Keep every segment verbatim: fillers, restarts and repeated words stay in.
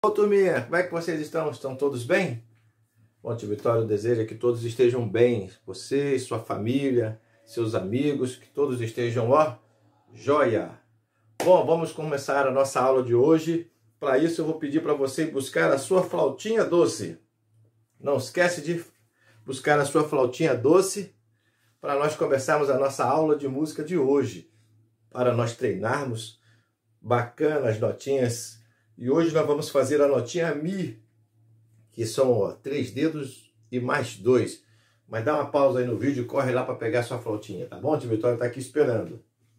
Olá, turminha, como é que vocês estão? Estão todos bem? Bom, tio Vitório deseja que todos estejam bem, você, sua família, seus amigos, que todos estejam, ó, joia! Bom, vamos começar a nossa aula de hoje. Para isso eu vou pedir para você buscar a sua flautinha doce. Não esquece de buscar a sua flautinha doce para nós começarmos a nossa aula de música de hoje, para nós treinarmos bacana as notinhas. E hoje nós vamos fazer a notinha Mi, que são ó, três dedos e mais dois. Mas dá uma pausa aí no vídeo e corre lá para pegar sua flautinha, tá bom? O tio Vitório está aqui esperando.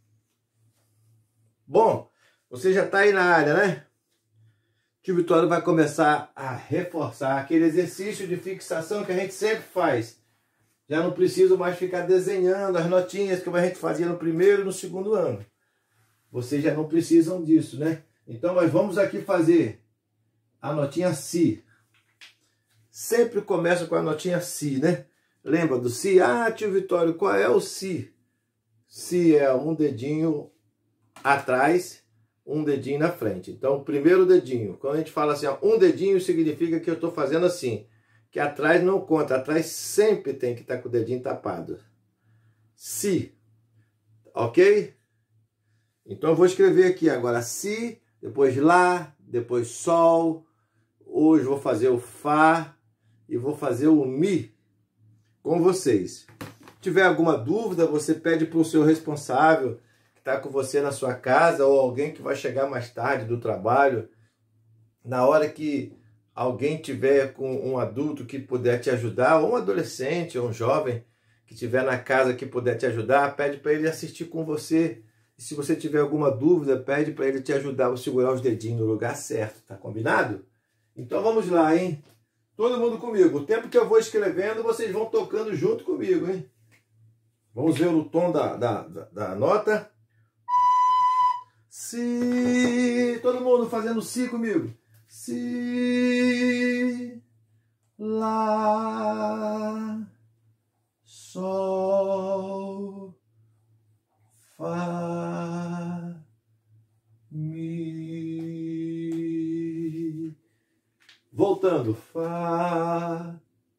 Bom, você já está aí na área, né? O tio Vitório vai começar a reforçar aquele exercício de fixação que a gente sempre faz. Já não preciso mais ficar desenhando as notinhas que a gente fazia no primeiro e no segundo ano. Vocês já não precisam disso, né? Então nós vamos aqui fazer a notinha Si. Sempre começa com a notinha Si, né? Lembra do Si? Ah, tio Vitório, qual é o Si? Si é um dedinho atrás, um dedinho na frente. Então, o primeiro dedinho. Quando a gente fala assim, ó, um dedinho significa que eu estou fazendo assim. Que atrás não conta. Atrás sempre tem que estar com o dedinho tapado. Si. Ok? Então, eu vou escrever aqui agora Si, depois Lá, depois Sol. Hoje vou fazer o Fá e vou fazer o Mi com vocês. Se tiver alguma dúvida, você pede para o seu responsável que está com você na sua casa ou alguém que vai chegar mais tarde do trabalho. Na hora que alguém tiver com um adulto que puder te ajudar, ou um adolescente, ou um jovem que estiver na casa que puder te ajudar, pede para ele assistir com você. E se você tiver alguma dúvida, pede para ele te ajudar a segurar os dedinhos no lugar certo, tá combinado? Então vamos lá, hein? Todo mundo comigo. O tempo que eu vou escrevendo, vocês vão tocando junto comigo, hein? Vamos ver o tom da, da, da, da nota. Si. Todo mundo fazendo Si comigo. Si. Lá. Sol. Fá. Mi. Voltando. Fá.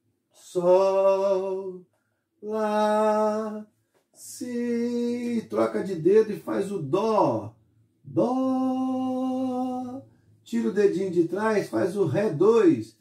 Sol. Lá. Si. Troca de dedo e faz o Dó. Dó. Tira o dedinho de trás, faz o Ré dois.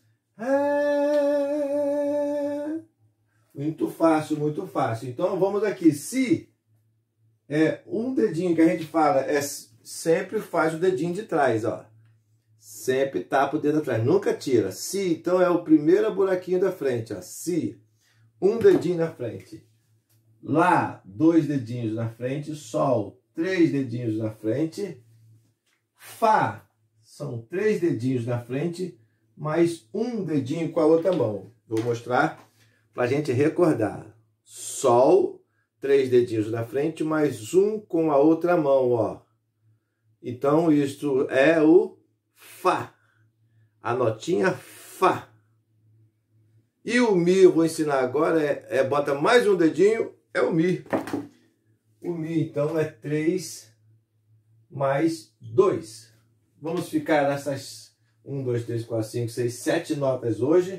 Ré. Muito fácil, muito fácil. Então vamos aqui. Si é um dedinho que a gente fala, é sempre faz o dedinho de trás, ó. Sempre tapa o dedo atrás, nunca tira. Si, então é o primeiro buraquinho da frente, ó. Si, um dedinho na frente. Lá, dois dedinhos na frente. Sol, três dedinhos na frente. Fá, são três dedinhos na frente, mais um dedinho com a outra mão. Vou mostrar para a gente recordar. Sol, três dedinhos na frente, mais um com a outra mão, ó. Então, isto é o Fá. A notinha Fá. E o Mi, eu vou ensinar agora, é, é bota mais um dedinho, é o Mi. O Mi, então, é três mais dois. Vamos ficar nessas um, dois, três, quatro, cinco, seis, sete notas hoje.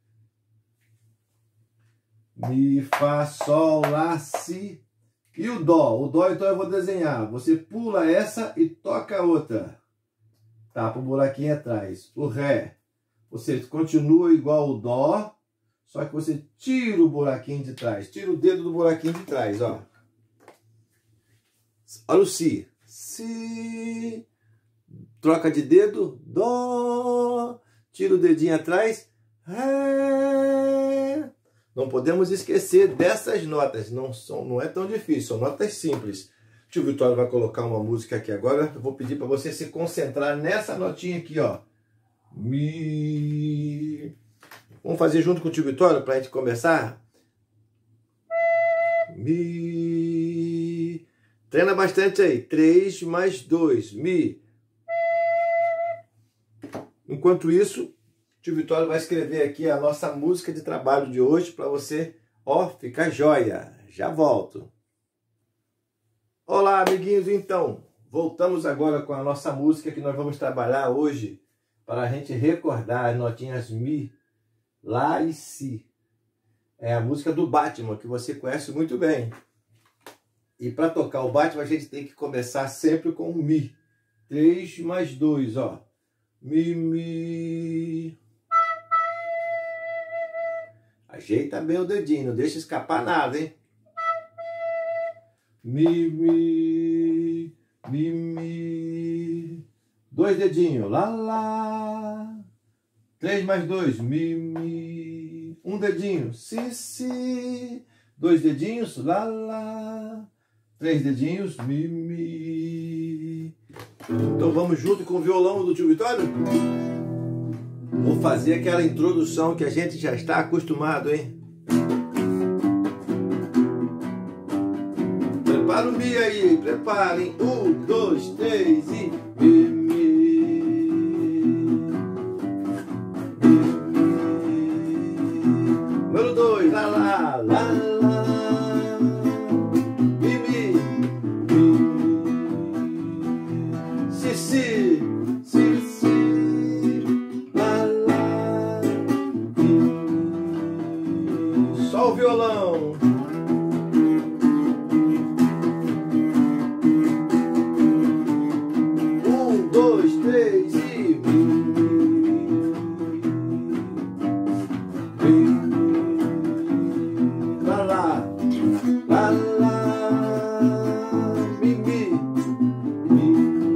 Mi, Fá, Sol, Lá, Si e o Dó. O Dó, então, eu vou desenhar. Você pula essa e toca a outra. Tapa o buraquinho atrás. O Ré. Você continua igual o Dó, só que você tira o buraquinho de trás. Tira o dedo do buraquinho de trás, ó. Olha o Si. Si. Troca de dedo. Dó. Tira o dedinho atrás. Ré. Não podemos esquecer dessas notas. Não, são, não é tão difícil. São notas simples. O tio Vitório vai colocar uma música aqui agora. Eu vou pedir para você se concentrar nessa notinha aqui, ó. Mi. Vamos fazer junto com o tio Vitório para a gente começar? Mi. Treina bastante aí. três mais dois. Mi. Enquanto isso, o tio Vitório vai escrever aqui a nossa música de trabalho de hoje para você, ó, ficar joia. Já volto. Olá, amiguinhos. Então, voltamos agora com a nossa música que nós vamos trabalhar hoje. para a gente recordar as notinhas Mi, Lá e Si. É a música do Batman, que você conhece muito bem. E para tocar o Batman, a gente tem que começar sempre com o Mi. três mais dois, ó. Mi, Mi. Ajeita bem o dedinho, não deixa escapar nada, hein? Mi, Mi, Mi, Mi. Dois dedinhos, Lá, Lá. três mais dois, Mi, Mi. Um dedinho, Si, Si. Dois dedinhos, Lá, Lá. Três dedinhos, Mi, Mi. Então vamos junto com o violão do tio Vitório? Vou fazer aquela introdução que a gente já está acostumado, hein? Prepara o Mi aí, preparem. Um, dois, três e Mi, Mi. Número dois, Lá, Lá, Lá, Lá. Mi, Mi, Mi. Si, Si, Si, Si. Lá, Lá. Mi. Só o violão. Um, dois, três e Mi, Mi. Lá, Lá, Lá, Lá, Mi, Mi, Mi,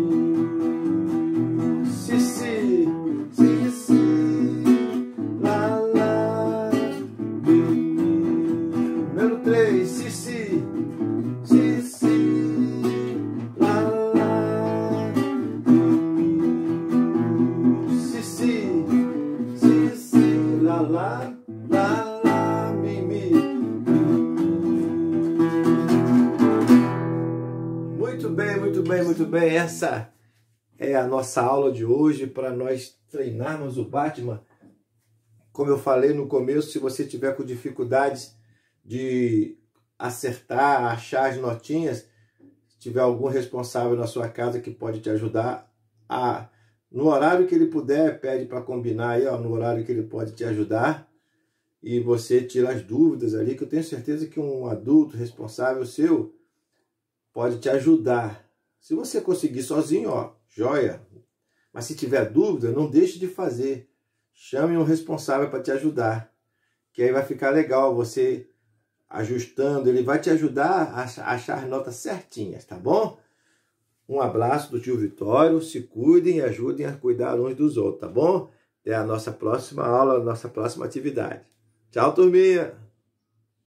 Si, Si, Si, Si, Lá, Lá, Mi, Mi. Número três, Si, Si, Si, Si, Lá, Lá, Mi, Si, Si, Si, Si, Lá, Lá, Lá, Lá, Mi, Mi. Muito bem, muito bem, muito bem. Essa é a nossa aula de hoje para nós treinarmos o Batman. Como eu falei no começo, se você tiver com dificuldades de acertar, achar as notinhas, se tiver algum responsável na sua casa que pode te ajudar, a, no horário que ele puder, pede para combinar aí, ó, no horário que ele pode te ajudar, e você tira as dúvidas ali, que eu tenho certeza que um adulto responsável seu pode te ajudar. Se você conseguir sozinho, ó, joia. Mas se tiver dúvida, não deixe de fazer. Chame um responsável para te ajudar. Que aí vai ficar legal você ajustando. Ele vai te ajudar a achar as notas certinhas, tá bom? Um abraço do tio Vitório. Se cuidem e ajudem a cuidar uns dos outros, tá bom? Até a nossa próxima aula, a nossa próxima atividade. Tchau, turminha!